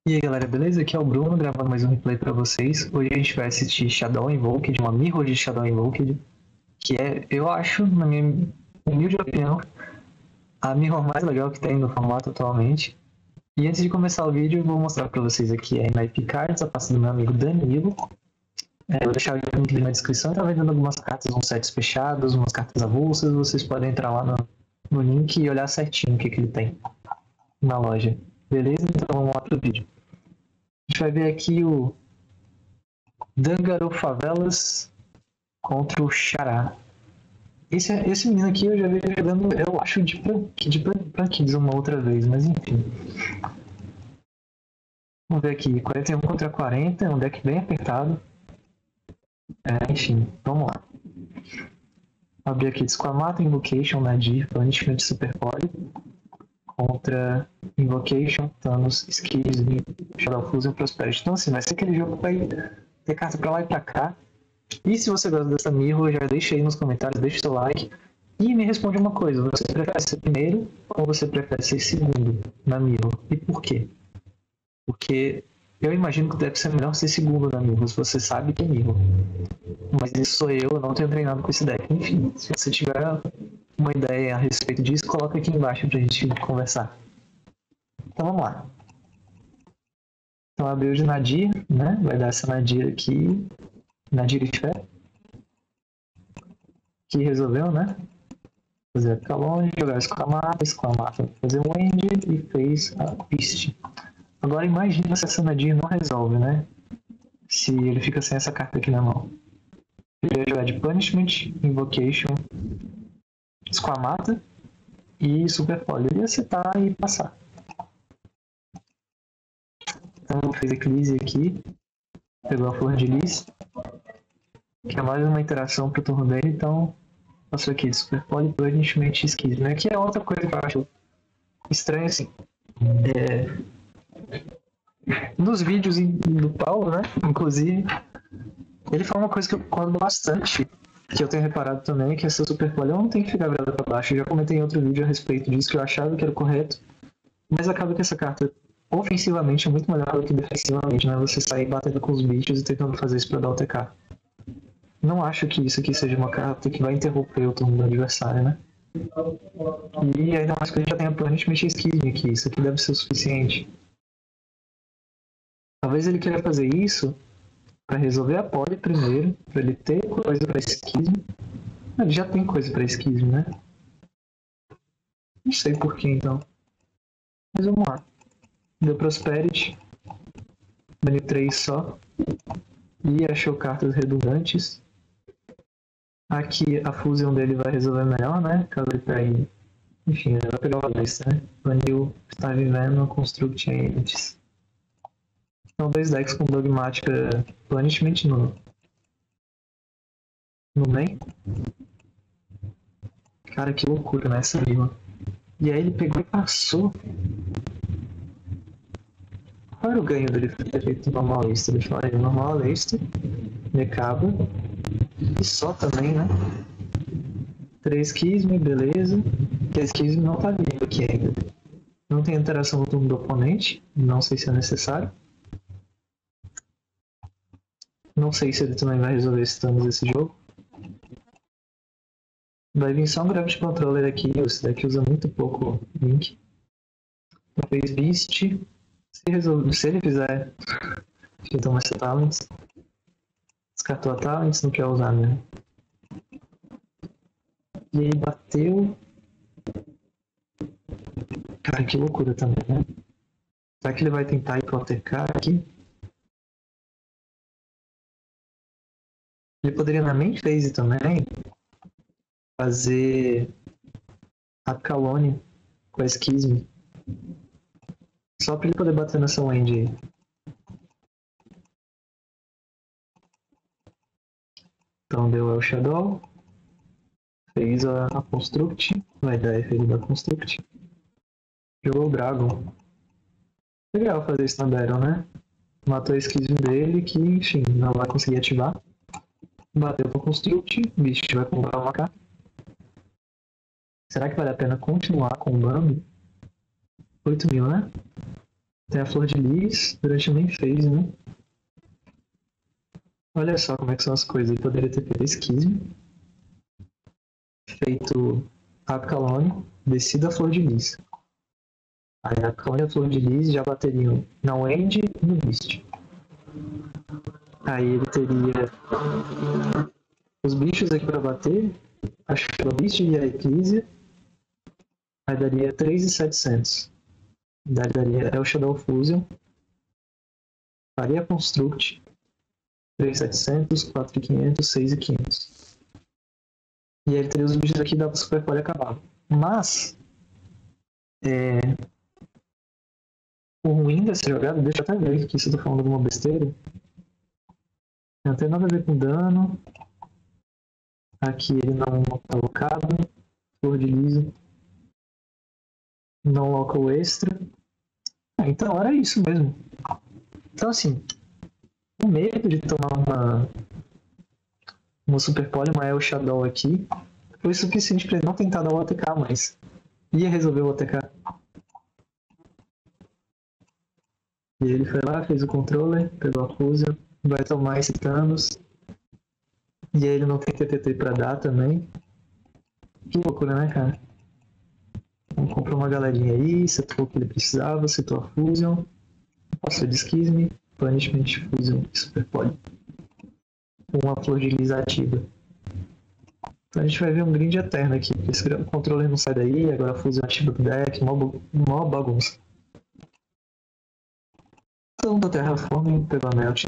E aí galera, beleza? Aqui é o Bruno gravando mais um replay pra vocês. Hoje a gente vai assistir Shadow Invoked, uma mirror de Shadow Invoked, que é, eu acho, na minha humilde opinião, a mirror mais legal que tem no formato atualmente. E antes de começar o vídeo, eu vou mostrar pra vocês aqui a MIP Cards, a pasta do meu amigo Danilo. Eu vou deixar o link na descrição, tá vendendo algumas cartas, uns sets fechados, umas cartas avulsas, vocês podem entrar lá no link e olhar certinho o que ele tem na loja. Beleza? Então vamos lá pro vídeo. A gente vai ver aqui o Dangaro Favelas contra o Xará. Esse menino aqui eu já vi jogando, eu acho, de Kids uma outra vez, mas enfim. Vamos ver aqui, 41 contra 40, é um deck bem apertado. Enfim, vamos lá. Abrir aqui Squamata, Invocation, Nadir, Punishment, Super Poly. Contra Invocation, Thanos, Skizzy, Shadow Fusion, Prosperity. Então assim, vai ser aquele jogo que vai ter carta pra lá e pra cá. E se você gosta dessa mirror, já deixa aí nos comentários, deixa o seu like. E me responde uma coisa, você prefere ser primeiro ou você prefere ser segundo na mirror? E por quê? Porque eu imagino que deve ser melhor ser segundo na mirror, se você sabe que é mirror. Mas isso sou eu não tenho treinado com esse deck. Enfim, se você tiver uma ideia a respeito disso, coloca aqui embaixo pra gente conversar. Então vamos lá. Então abriu de Nadir, né? Vai dar essa Nadir aqui. Nadir e Fé. Que resolveu, né? Fazer a Calonge, jogar Exclamata, fazer um End e fez a Beast. Agora imagina se essa Nadir não resolve, né? Se ele fica sem essa carta aqui na mão. Ele ia jogar de Punishment, Invocation, Exclamata e Super Poly. Ele ia setar e passar. Então fez Eclipse aqui. Pegou a Flor de Lis. Que é mais uma interação pro turno dele, então passou aqui de Super Poly, Punishment e Skizzy, né? Que é outra coisa que eu acho estranho, assim. Nos vídeos do Paulo, né? Inclusive, ele fala uma coisa que eu concordo bastante, que eu tenho reparado também, que essa Super Poly não tem que ficar virada pra baixo. Eu já comentei em outro vídeo a respeito disso, que eu achava que era correto, mas acaba que essa carta ofensivamente é muito melhor do que defensivamente, né? Você sair batendo com os bichos e tentando fazer isso pra dar o TK. Não acho que isso aqui seja uma carta que vai interromper o turno do adversário, né? E ainda mais que a gente já tem a Punishment e Skizzy aqui, isso aqui deve ser o suficiente. Talvez ele queira fazer isso para resolver a Poly primeiro, para ele ter coisa para Skizzy. Ele já tem coisa para Skizzy, né? Não sei porquê então. Mas vamos lá. Deu Prosperity. Baniu 3 só. E achou cartas redundantes. Aqui a Fusion dele vai resolver melhor, né? Caso ele pegue. Enfim, ele vai pegar o lista, né? Baniu está vivendo Construct antes. São dois decks com Dogmática Punishment no main. Cara, que loucura, né? Essa rima. E aí ele pegou e passou. Qual era o ganho dele ter feito normal lista? Ele fala normal lista, Necaba. E só também, né? 3 Kisme, beleza. 3 Kisme não tá vivo aqui ainda. Não tem interação no turno do oponente. Não sei se é necessário. Não sei se ele também vai resolver esse Thanos esse jogo. Vai vir só um Gravity Controller aqui. Esse daqui usa muito pouco Link. Fez Beast. Se ele fizer, então vai ser Talents. Descartou a Talents, não quer usar, né? E aí bateu. Cara, que loucura também, né? Será que ele vai tentar hipotecar aqui? Ele poderia na main phase também fazer a Calone com a Skizzy. Só pra ele poder bater nessa land aí. Então deu El Shadow. Fez a Construct. Vai dar efeito da Construct. Jogou o Dragon. Legal fazer isso na Battle, né? Matou a Skizzy dele, que enfim, não vai conseguir ativar. Bateu com Construct. Bicho vai comprar uma carta. Será que vale a pena continuar com o bando? 8 mil, né? Tem a flor de lis durante a main phase, né? Olha só como é que são as coisas. Ele poderia ter feito Schism, feito Apcalone, descido a flor de lis. Aí a Apcalone e a flor de lis já bateriam na End e no Beast. Aí ele teria os bichos aqui pra bater, a Shadow Beast e a Eclipse. Aí daria 3.700. Daria El Shadow Fusion. Faria Construct. 3.700, 4.500, 6.500. E aí ele teria os bichos aqui da Super Pole acabar. Mas o ruim dessa jogada, deixa eu até ver aqui se eu tô falando alguma besteira. Não tem nada a ver com dano. Aqui ele não tá locado. Flor de liso. Não loca o extra. Então era isso mesmo. Então assim, o medo de tomar uma Super Pole, uma El Shadow aqui, foi suficiente para ele não tentar dar o OTK, mas ia resolver o OTK. E ele foi lá, fez o controller, pegou a Fusion, vai tomar esse Thanos. E aí ele não tem TTT pra dar também. Que loucura, né, cara? Então comprou uma galerinha aí, setou o que ele precisava, setou a Fusion, passou de Schism, Punishment, Fusion e Super Pole. Com uma flor de lis ativa. Então a gente vai ver um grind eterno aqui, porque esse controller não sai daí, agora a Fusion ativa do deck, mó bagunça. Então da Terraforming pegou a Melt.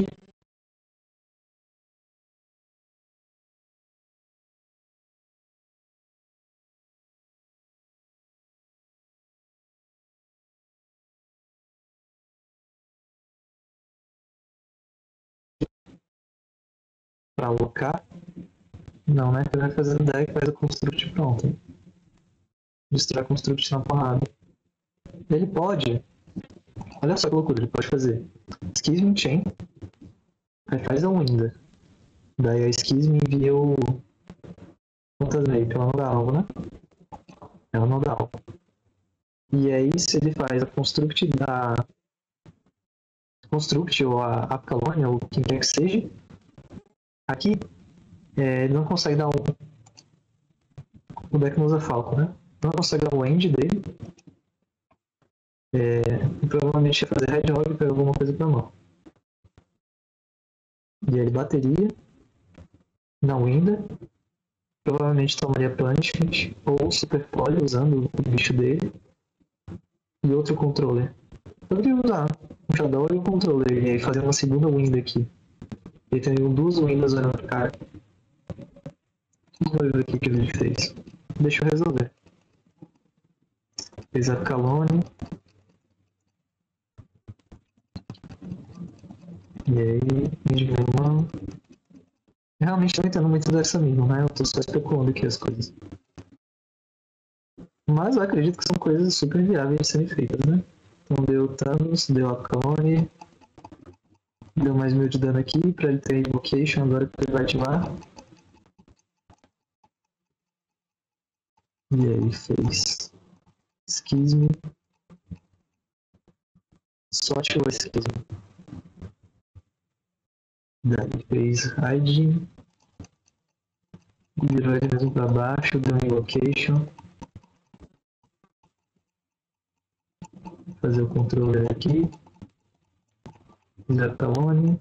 Pra alocar. Não, né? Ele vai fazer o deck, faz o Construct pronto. Destrói o Construct na porrada. Ele pode. Olha só que loucura, ele pode fazer Schism Chain. Aí faz a Winda. Daí a Schism envia o Phantasmape, ela não dá alvo, né? Ela não dá alvo. E aí se ele faz a Construct da Construct ou a Apcalone ou quem quer que seja, aqui ele não consegue dar o deck não usa Falco, né? Não consegue dar o end dele. E provavelmente ia fazer Hedgehog e pegar alguma coisa pra mão. E aí ele bateria na Winda. Provavelmente tomaria Punishment ou Super Pole usando o bicho dele. E outro controller. Eu queria usar o Shadow e o controller. E aí fazer uma segunda Winda aqui. Ele tem duas Windas olhando pra cara. Vamos ver o que ele fez. Deixa eu resolver. Fez a Calone. E aí, Midman. Realmente não entendo muito dessa mínima, né? Eu tô só especulando aqui as coisas. Mas eu acredito que são coisas super viáveis de serem feitas, né? Então deu Thanos, deu a Clone, deu mais 1000 de dano aqui pra ele ter Invocation agora que ele vai ativar. E aí fez Schism. Só ativou Schism. Daí fez Hide. Virou ele mesmo pra baixo, deu Invocation. Fazer o controller aqui. Fizer Talone.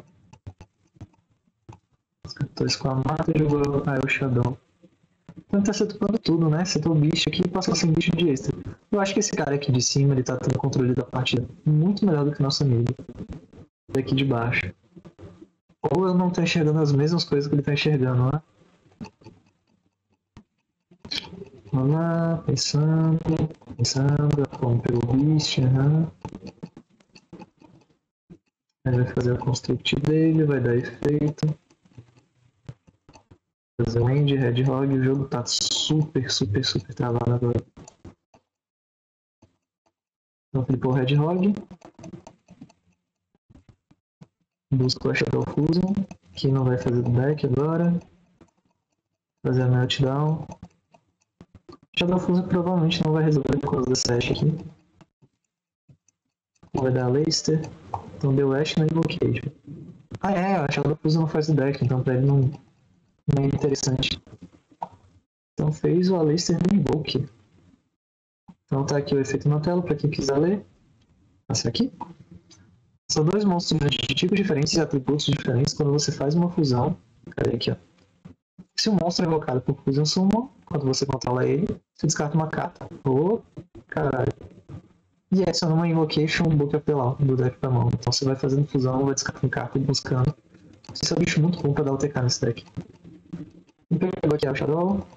Estou com a mata e jogou o Shadow. Então tá setupando tudo, né? Setou o bicho aqui e passou sem bicho de extra. Eu acho que esse cara aqui de cima, ele tá tendo controle da partida muito melhor do que nosso amigo. Daqui de baixo. Ou eu não tô enxergando as mesmas coisas que ele tá enxergando, né? Vamos lá, pensando, como pegou o bicho, Aí vai fazer o construct dele, vai dar efeito. Fazer o end, Hedgehog, o jogo tá super travado agora. Então flipou o Hedgehog. Buscou a Shadow Fusion, que não vai fazer do deck agora. Fazer a Meltdown. Shadow Fusion provavelmente não vai resolver por causa dessa Ashe aqui. Vai dar Leicester. Então deu Ash na Invocation. Ah é, a Shadow Fusion não faz o deck, então pra ele não é interessante. Então fez o Aleister no Invoke. Então tá aqui o efeito na tela, pra quem quiser ler. Passa aqui. São dois monstros de tipos diferentes e atributos diferentes quando você faz uma fusão. Cadê aqui, ó? Se o monstro é invocado por Fusion Summon, quando você controla ele, você descarta uma carta. Oh, caralho. E adiciona uma Invocation Book of the Law do deck pra mão. Então você vai fazendo fusão, vai descartando carta e buscando. Esse é um bicho muito bom pra dar o TK nesse deck. Pegou aqui a Shadow.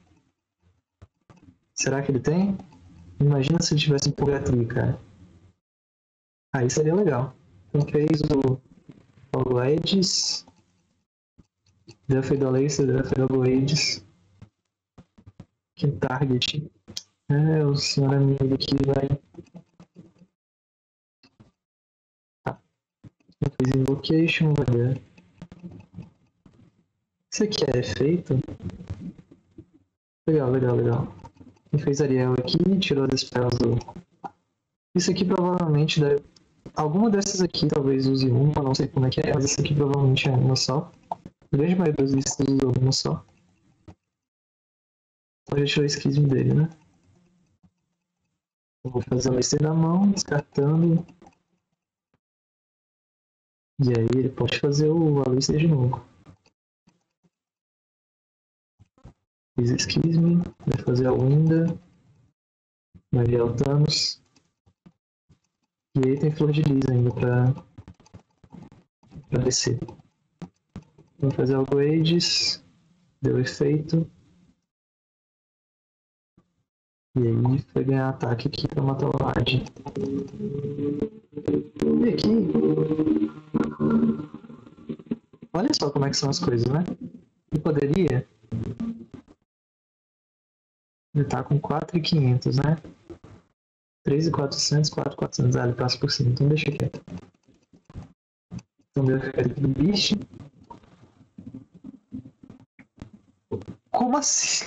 Será que ele tem? Imagina se ele tivesse um Purgatrio, cara. Aí seria legal. Então fez o Aegis. Já fez o Aleister, já fez o Aegis. Que target. É, o senhor amigo aqui vai. Tá. Já fez Invocation, vai ver. Isso aqui é efeito? Legal, legal, legal. Quem fez Ariel aqui, tirou as spells do... Isso aqui provavelmente deve... Alguma dessas aqui talvez use uma, não sei como é que é, mas essa aqui provavelmente é uma só. A grande maioria das listas usou uma só. Então já tirou o schism dele, né? Eu vou fazer a lista na mão, descartando. E aí ele pode fazer o Aleister de novo. Fiz Schism, vai fazer a Winda, vai virar o Thanos. E aí tem Flor de Lis ainda pra descer. Vou fazer o Aegis, deu efeito. E aí foi ganhar ataque aqui pra matar o Lard. E aqui... Olha só como é que são as coisas, né? Ele poderia... Ele tá com 4.500, né? 3.400, 4.400. Ah, ele passa por cima, então deixa quieto. Então deu efeito do bicho. Como assim?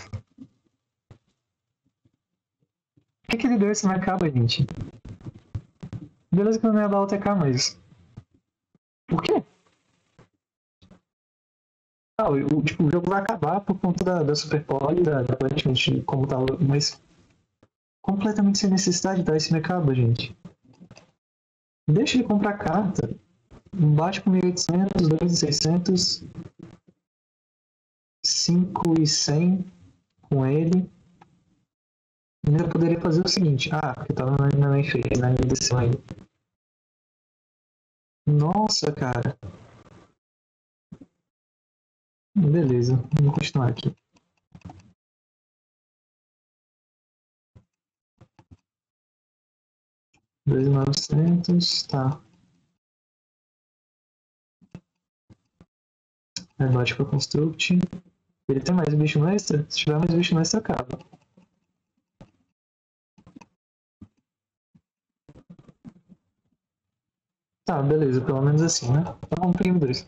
Por que ele deu esse Macaba, gente? Beleza que eu não ia dar o TK, mas... Por quê? Ah, tipo, o jogo vai acabar por conta da Super Poly, da Punishment, como tal, mas... Completamente sem necessidade de dar esse Macaba, gente. Deixa ele comprar carta. Bate com 1.800, 2.600... 5.100 com ele. Ainda poderia fazer o seguinte. Ah, porque tava na minha fez, né? Me desceu ainda. Nossa, cara. Beleza, vamos continuar aqui. $2.900, tá. Aí bate com a Construct. Ele tem mais bicho no extra? Se tiver mais bicho no extra, acaba. Tá, beleza, pelo menos assim, né? Então vamos pro game 2.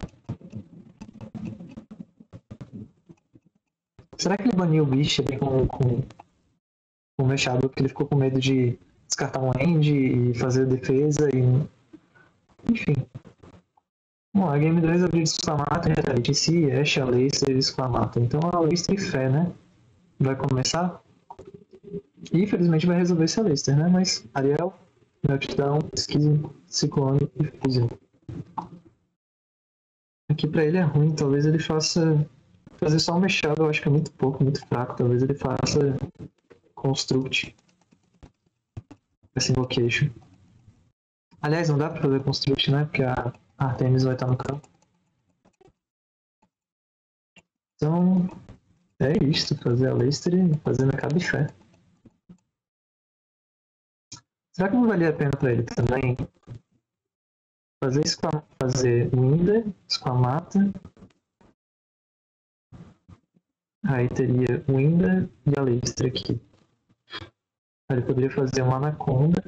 Será que ele baniu o bicho ali com o Machado porque ele ficou com medo de descartar um end e fazer defesa e... Enfim. Bom, a Game 2 abriu de exclamato, Retaliate em si, Ashe, Aleister e exclamato. Então a Aleister e fé, né? Vai começar. E infelizmente vai resolver esse Aleister, né? Mas Ariel, Meltdown, Schism, Ciclone e Fusion. Aqui pra ele é ruim, talvez ele faça... Fazer só um Machado eu acho que é muito pouco, muito fraco. Talvez ele faça Construct. Essa Invocation. Aliás, não dá pra fazer Construct, né? Porque a Artemis vai estar no campo. Então, é isto. Fazer a Aleister e fazer Mercado de Fé. Será que não valia a pena pra ele também fazer Winda, Esquamata? Aí teria Winda e Aleister aqui. Aí ele poderia fazer uma Anaconda.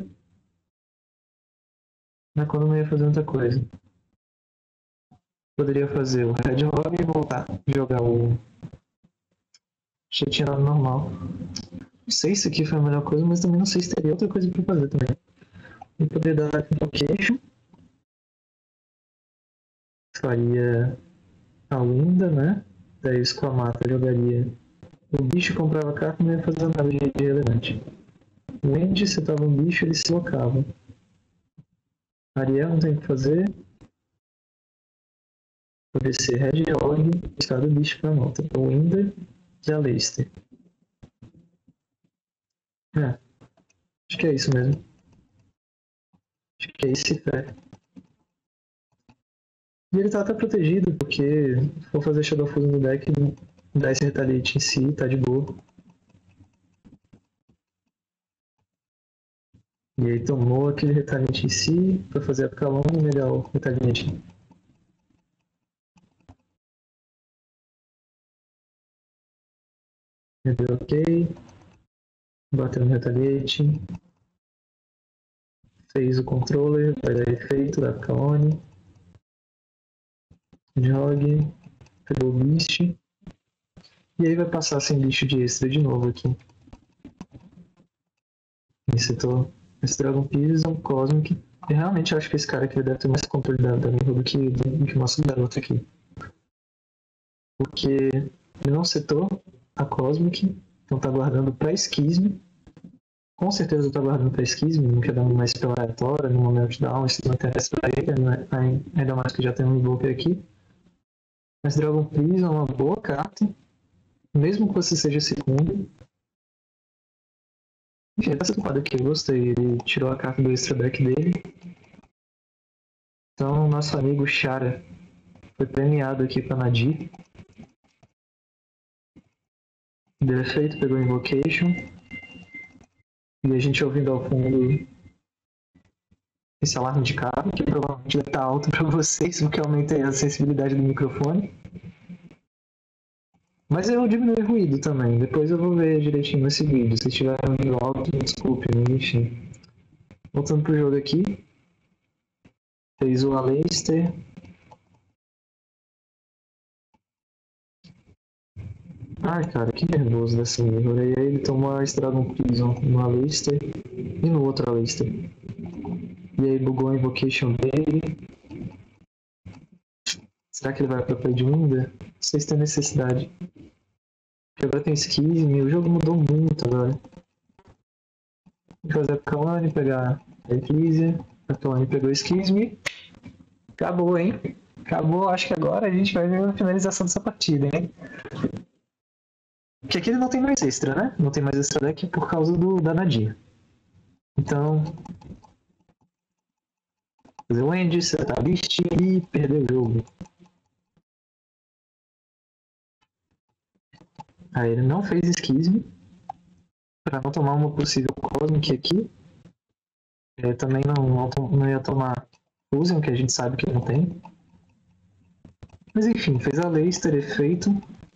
Anaconda não ia fazer muita coisa. Poderia fazer o Red Hog e voltar a jogar o... Já tinha dado normal. Não sei se isso aqui foi a melhor coisa, mas também não sei se teria outra coisa pra fazer também. E poder dar invocation. Faria a Winda, né? Daí o Squamata jogaria o bicho, comprava a carta e não ia fazer nada de relevante. O End, se tava um bicho, ele se locava. Ariel não tem o que fazer. Poder ser Red Org, estado bicho pra nota. O Winda e a Leicester. Acho que é isso mesmo. Acho que é esse fé. E ele tá até protegido, porque se for fazer Shadow Fusion no deck, dá esse Retaliate em si, tá de boa. E aí tomou aquele Retaliate em si, pra fazer a Calone e melhor o Retaliate. Deu ok. Bateu no Retaliate. Fez o controller, vai dar efeito, vai ficar on. Jogue. Pegou o Beast. E aí vai passar sem bicho de extra de novo aqui. Insetou esse Dragon Prison, Cosmic. Eu realmente acho que esse cara aqui deve ter mais controle da Mirror do que o nosso garoto aqui. Porque ele não setou a Cosmic, então tá guardando pra Schism. Com certeza tá guardando pra Schism, não quer dar mais pela aleatória, no Meltdown, isso não interessa pra ele, né? Ainda mais que já tem um Invoker aqui. Mas Dragon Prison é uma boa carta, mesmo que você seja segundo. Enfim, essa culpada aqui eu gostei, ele tirou a carta do extra deck dele. Então, nosso amigo Chara foi premiado aqui pra Nadir. Deu efeito, pegou Invocation. E a gente ouvindo ao fundo esse alarme de carro, que provavelmente vai estar alto para vocês, porque eu aumentei a sensibilidade do microfone. Mas eu diminui o ruído também, depois eu vou ver direitinho nesse vídeo. Se estiver ouvindo alto, desculpe, enfim. Voltando pro jogo aqui. Fez o Aleister. Ai, cara, que nervoso dessa Mirror. E aí ele tomou a Dragon Prison no Aleister e no outro Aleister. E aí bugou a Invocation dele. Será que ele vai pra Play de Winda? Não sei se tem necessidade. Porque agora tem Schism e o jogo mudou muito agora. Vou fazer a Kalani, pegar a Ecclesia. A Kalani pegou o Schism. Acabou, hein? Acabou, acho que agora a gente vai ver a finalização dessa partida, hein? Porque aqui ele não tem mais extra, né? Não tem mais extra deck por causa da Nadir. Então... fazer o End, setar a Beast e perder o jogo. Aí ele não fez Schism para não tomar uma possível Cosmic aqui. Também não ia tomar Fusion, que a gente sabe que não tem. Mas enfim, fez a Leicester, efeito.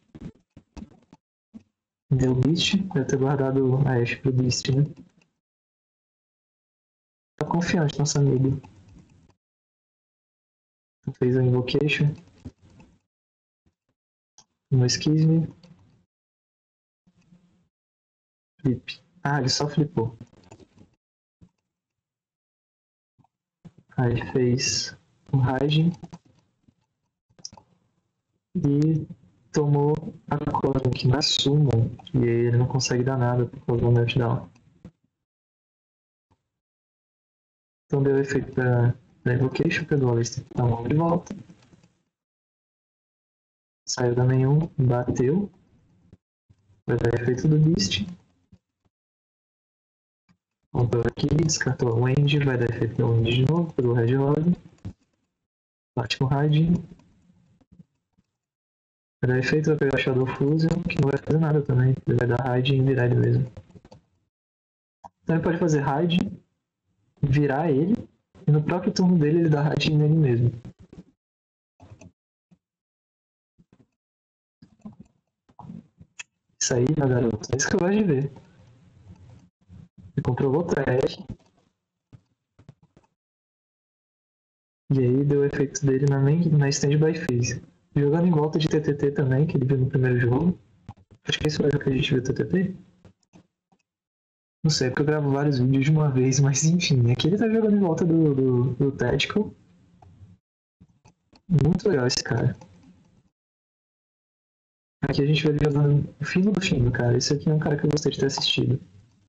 Deu Beast, deve ter guardado a Ashe pro Beast, né? Tá confiante nosso amigo. Fez a Invocation. No Schism. Flip. Ah, ele só flipou. Aí fez o Raijin. E tomou a Cosmic na Summon. E aí ele não consegue dar nada por causa do Meltdown. Então deu efeito da Invocation, pegou a lista da mão de volta. Saiu da nenhum, bateu. Vai dar efeito do Beast. Voltou aqui, descartou o End, vai dar efeito do End de novo, pegou o Red Rod. Bate com o Raidin. Vai dar efeito, vai pegar Shadow Fusion, que não vai fazer nada também. Ele vai dar Raidin e virar ele mesmo. Então ele pode fazer Raidin, virar ele, e no próprio turno dele ele dá Raidin nele mesmo. Isso aí, meu garoto, é isso que eu gosto de ver. Ele comprovou trash. E aí deu o efeito dele na Standby Phase. Jogando em volta de TTT também, que ele viu no primeiro jogo. Acho que esse foi o jogo que a gente viu TTT. Não sei, porque eu gravo vários vídeos de uma vez, mas enfim, aqui ele tá jogando em volta do Tactical. Muito legal esse cara. Aqui a gente vai jogando o fino do fino, cara. Esse aqui é um cara que eu gostei de ter assistido.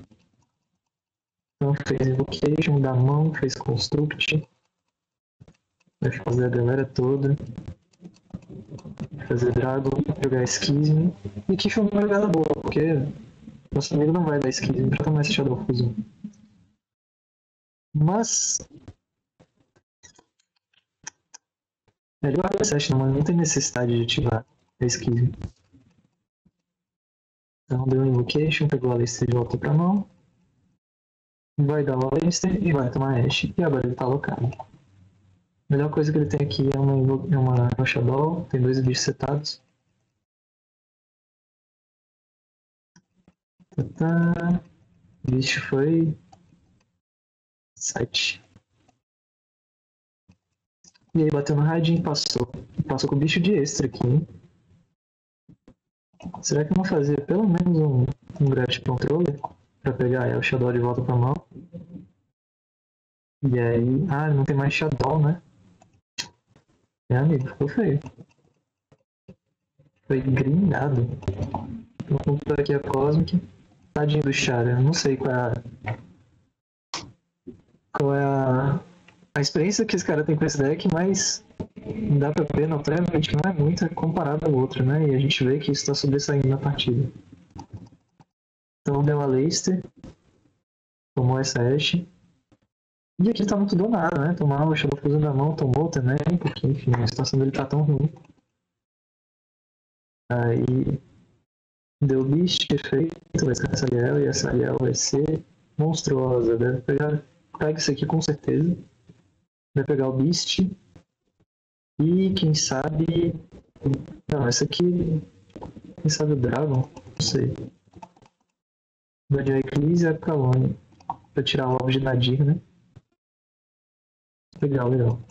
Então fez Invocation da mão, fez Construct. Vai fazer a galera toda. Vai fazer Dragon, jogar Schism. E aqui foi uma jogada boa, porque nosso amigo não vai dar Schism pra tomar esse Shadow Fusion. Mas ele guarda 7, não tem necessidade de ativar a Schism. Então deu um Invocation, pegou a Aleister de volta pra mão. Vai dar o Aleister e vai tomar Ashe. E agora ele tá alocado. A melhor coisa que ele tem aqui é uma Shadow, tem 2 bichos setados. O bicho foi 7. E aí bateu no radinho e passou. Passou com o bicho de extra aqui, hein? Será que eu vou fazer pelo menos um Gravity Controller pra pegar o Shadow de volta pra mão? E aí... Ah, não tem mais Shadow, né? Amigo, ficou feio. Foi grindado. Vou comprar aqui a Cosmic. Tadinho do Char, eu não sei qual é a experiência que esse cara tem com esse deck, mas dá pra ver notoriamente que não é muita comparado ao outro, né? E a gente vê que isso tá sobressaindo na partida. Então deu a Aleister, tomou essa Ashe. E aqui tá muito do nada, né? Tomar o Shadow Fusion da mão, tomou também, porque enfim, a situação dele tá tão ruim. Aí deu Beast, perfeito, vai ser essa Ariel, e essa Ariel vai ser monstruosa. Deve pegar. Pega isso aqui com certeza. Vai pegar o Beast. E quem sabe. Não, essa aqui. Quem sabe o Dragon? Não sei. Vai de Eclipse e a Calone. Pra tirar o Orb de Nadir, né? Legal, legal.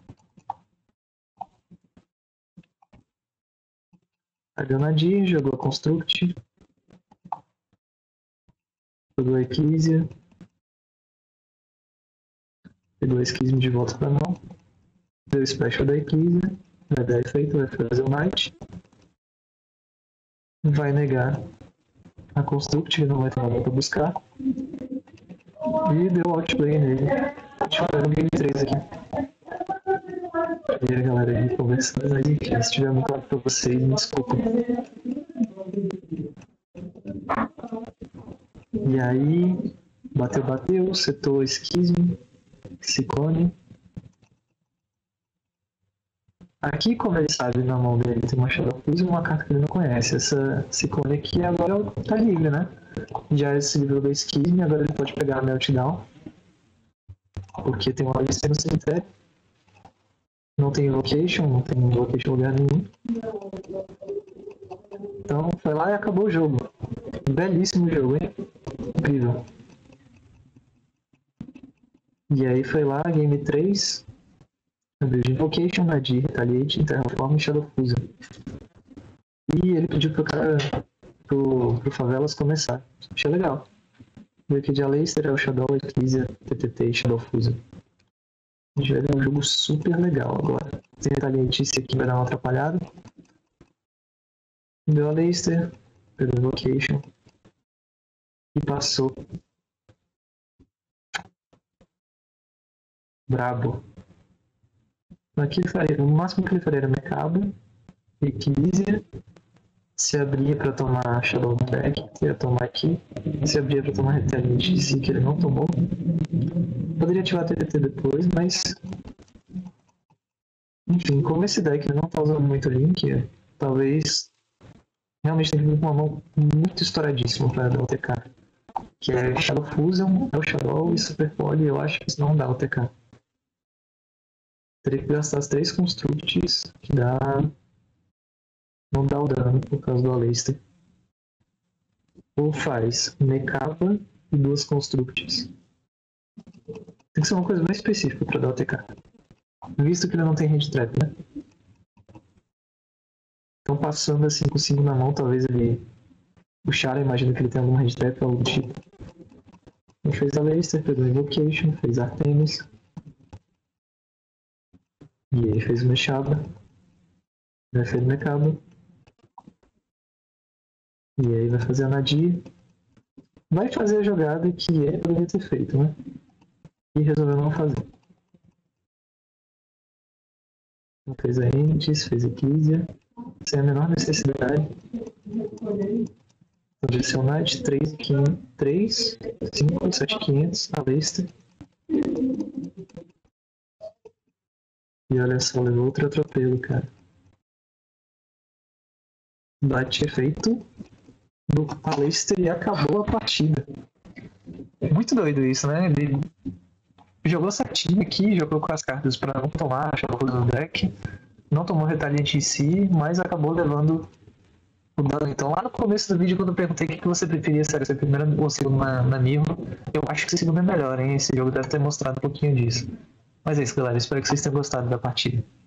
Pegou Nadir, jogou a Construct. Jogou a Eclipse. Pegou a Schism de volta pra mão. Deu o Special da Eclipse. Vai dar efeito, vai fazer o Knight. Vai negar a Construct, ele não vai ter nada pra buscar. E deu Outplay nele. Deixa eu ver no Game 3 aqui. E aí, galera, aí conversando, mas enfim, se estiver muito claro pra vocês, me desculpem. E aí, bateu, setou Schism, Ciclone. Aqui, como ele sabe, na mão dele tem uma Shadow Fusion, uma carta que ele não conhece. Essa Ciclone aqui agora tá livre, né? Já se livrou da Schism, agora ele pode pegar a Meltdown. Porque tem uma Aleister no cemitério. Não tem Invocation em lugar nenhum. Então foi lá e acabou o jogo. Belíssimo jogo, hein? Incrível. E aí foi lá, Game 3. Abriu de Invocation, Nadir, Retaliate, Terraform e Shadow Fusion. E ele pediu pro cara, pro Favelas começar. Achei legal. Veio aqui de Aleister, é o Shadow, Eclipse, TTT e Shadow Fusion. A gente vai ver um jogo super legal agora. Sem Retaliate, esse aqui vai dar uma atrapalhada. Deu Aleister, pegou Invocation e passou. Brabo. Aqui ele faria, o máximo que ele faria era Mecaba, Eclipse, se abria para tomar Shadow no deck, ia tomar aqui, se abria para tomar Retaliate de si, que ele não tomou. Poderia ativar TTT depois, mas enfim, como esse deck ele não tá usando muito Link, talvez realmente tenha que vir com uma mão muito estouradíssima para dar o TK. Que é Shadow Fusion, é o Shadow e Super Poly, eu acho que isso não dá o TK. Teria que gastar as 3 Constructs, que dá... não dá o dano por causa do Aleister. Ou faz Mecaba e 2 Constructs. Tem que ser uma coisa mais específica para dar o TK. Visto que ele não tem hand trap, né? Então passando assim com o 5 na mão, talvez ele... O Chara, imagino que ele tem alguma hand trap ou algo do tipo. A gente fez a Leicester, pegou a Invocation, fez Artemis. E aí fez o Mechaba. Vai fazer o Mechaba. E aí vai fazer a Nadir. Vai fazer a jogada que poderia ter feito, né? E resolveu não fazer. Então fez a Entes, fez a Kizia. Sem a menor necessidade. Então vai ser o Knight 3, 5, 7, 500, a Leicester. E olha só, levou outro atropelo, cara. Bate efeito do Leicester e acabou a partida. É muito doido isso, né? Ele jogou certinho aqui, jogou com as cartas para não tomar a Shadow no deck. Não tomou Retaliante em si, mas acabou levando o dano. Então lá no começo do vídeo, quando eu perguntei o que você preferia, se era a primeira ou segunda na Mirror, eu acho que a segunda é melhor, hein? Esse jogo deve ter mostrado um pouquinho disso. Mas é isso, galera. Espero que vocês tenham gostado da partida.